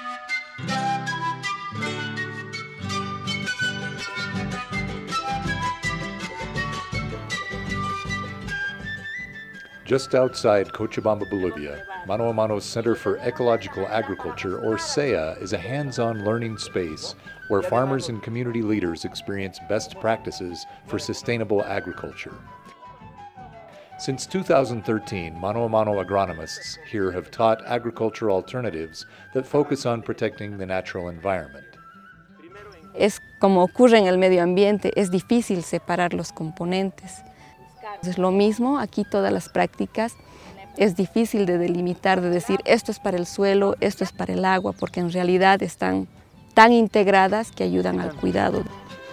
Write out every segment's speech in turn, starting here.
Just outside Cochabamba, Bolivia, Mano a Mano's Center for Ecological Agriculture, or CEA, is a hands-on learning space where farmers and community leaders experience best practices for sustainable agriculture. Since 2013, Mano a Mano agronomists here have taught agricultural alternatives that focus on protecting the natural environment. Es como ocurre en el medio ambiente, es difícil separar los componentes. Es lo mismo, aquí todas las prácticas es difícil de delimitar, de decir esto es para el suelo, esto es para el agua, porque en realidad están tan integradas que ayudan al cuidado.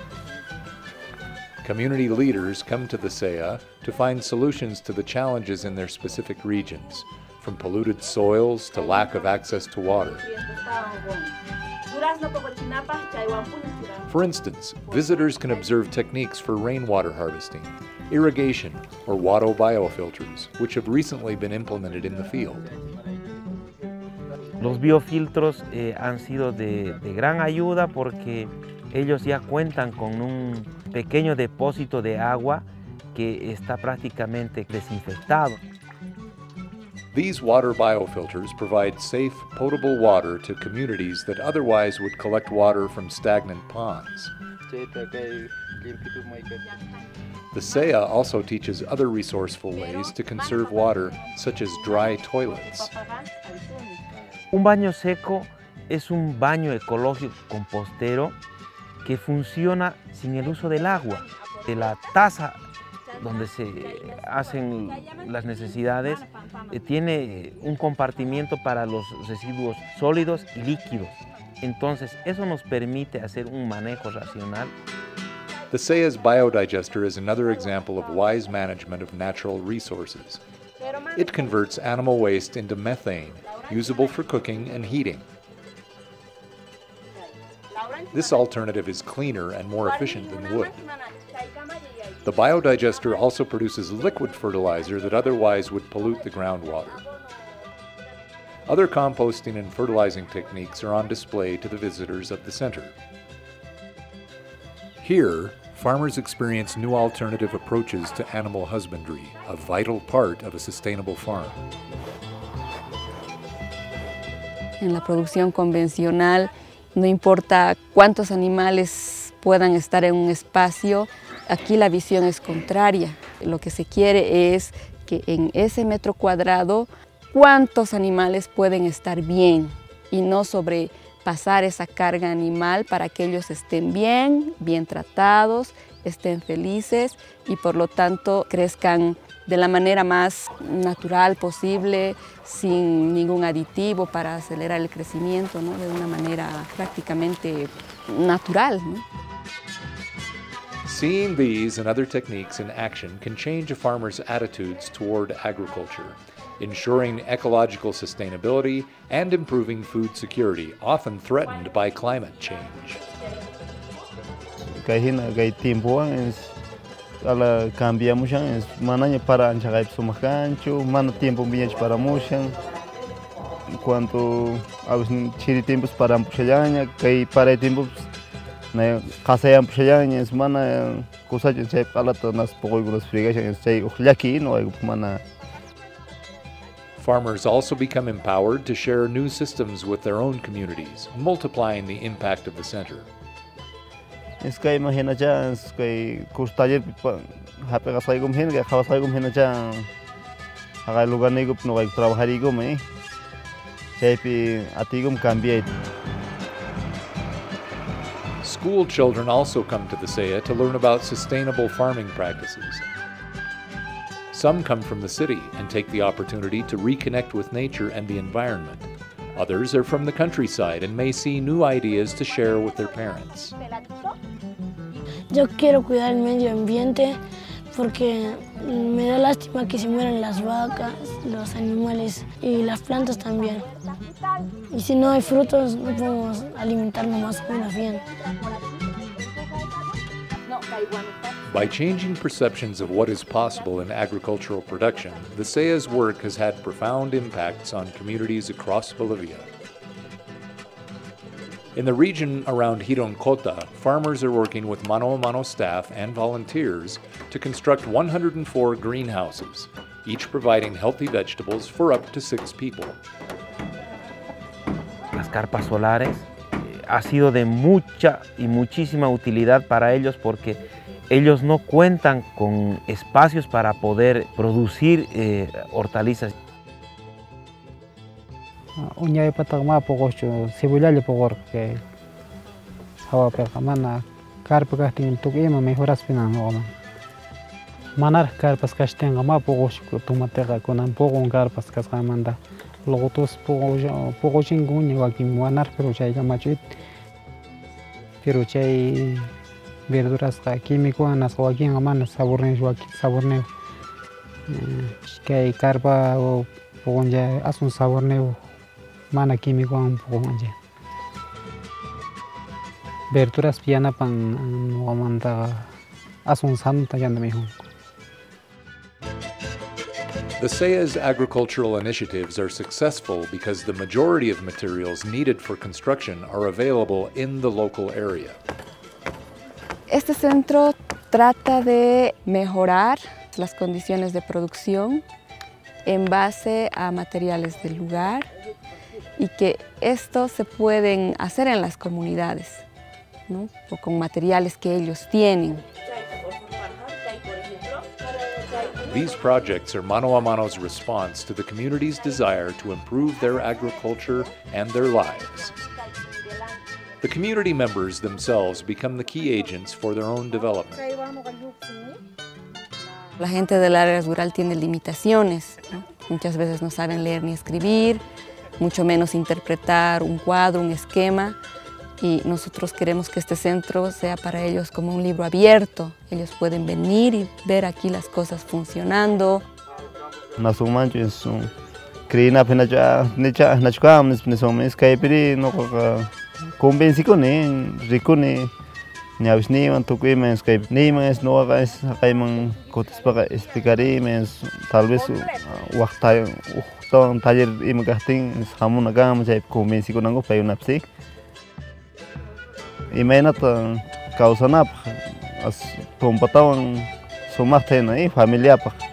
Community leaders come to the CEA to find solutions to the challenges in their specific regions, from polluted soils to lack of access to water. For instance, visitors can observe techniques for rainwater harvesting, irrigation, or Watto biofilters, which have recently been implemented in the field. Los biofiltros han sido de gran ayuda porque ellos ya cuentan con un pequeño depósito de agua que está prácticamente desinfectado. These water biofilters provide safe, potable water to communities that otherwise would collect water from stagnant ponds. The CEA also teaches other resourceful ways to conserve water, such as dry toilets. Un baño seco es un baño ecológico compostero que funciona sin el uso del agua. De la taza donde se hacen las necesidades tiene un compartimiento para los residuos sólidos y líquidos. Entonces, eso nos permite hacer un manejo racional. The CEA's biodigester is another example of wise management of natural resources. It converts animal waste into methane, usable for cooking and heating. This alternative is cleaner and more efficient than wood. The biodigester also produces liquid fertilizer that otherwise would pollute the groundwater. Other composting and fertilizing techniques are on display to the visitors of the center. Here, farmers experience new alternative approaches to animal husbandry, a vital part of a sustainable farm. En la producción convencional, no importa cuántos animales puedan estar en un espacio, aquí la visión es contraria. Lo que se quiere es que en ese metro cuadrado, cuántos animales pueden estar bien y no sobrepasar esa carga animal para que ellos estén bien tratados, estén felices y por lo tanto crezcan de la manera más natural posible, sin ningún aditivo para acelerar el crecimiento, ¿no? De una manera prácticamente natural, ¿no? Seeing these and other techniques in action can change a farmer's attitudes toward agriculture, ensuring ecological sustainability and improving food security, often threatened by climate change. Ala cambiamos es mananya para anchagay sumacancho, mana tiempo viaje para mushan. Cuanto a los chiri tiempos para ampuchayaña, que para tiempos na casa ampuchayaña es mana cosa que se para todas poco frigación se ujlaki no hay mana. Farmers also become empowered to share new systems with their own communities, multiplying the impact of the center. Es que imagina ya es que custaje hape gasai gum hen que khawasai gum hen ya haga lugar nego no hay trabajar y gum sepi atigum cambie. School children also come to the CEA to learn about sustainable farming practices. Some come from the city and take the opportunity to reconnect with nature and the environment. Others are from the countryside and may see new ideas to share with their parents. Yo quiero cuidar el medio ambiente porque me da lástima que se mueran las vacas, los animales y las plantas también. Y si no hay frutos, no podemos alimentarnos más o menos bien. By changing perceptions of what is possible in agricultural production, the CEA's work has had profound impacts on communities across Bolivia. In the region around Hironkota, farmers are working with Mano a Mano staff and volunteers to construct 104 greenhouses, each providing healthy vegetables for up to 6 people. Las carpas solares ha sido de mucha y muchísima utilidad para ellos porque ellos no cuentan con espacios para poder producir hortalizas. Uñay patagma pogocho cebolla porque hawa pega mana carpa casting tukima mejoras pinano manar carpas casting ma pogocho tomatega con un poco carpas cascamanda luego tos pogo chinguña wakim manar pero chay gamachit pero chay verduras químico anas wakim amana saborneo que carpa o pogonja asun saborneo mana químico un poco más. Verduras piana pan no manda asun santa ya no mejor. The SEA's agricultural initiatives are successful because the majority of materials needed for construction are available in the local area. Este centro trata de mejorar las condiciones de producción en base a materiales del lugar y que estos se pueden hacer en las comunidades, ¿no? O con materiales que ellos tienen. These projects are Mano a Mano's response to the community's desire to improve their agriculture and their lives. The community members themselves become the key agents for their own development. La gente del área rural tiene limitaciones, ¿no? Muchas veces no saben leer ni escribir, mucho menos interpretar un cuadro, un esquema, y nosotros queremos que este centro sea para ellos como un libro abierto. Ellos pueden venir y ver aquí las cosas funcionando. Nasu mancho es un crina apenas ya nachukam es kaipiri no convenci con rico ne ñawsni man tukui mens kay ni mens no hagas kayman kotis para explicaré mens tal vez waqta ton taller imgasting hamuna gam jay convenci con algo pay unapsi imagínate causana as tompatawan sumahtena familia pa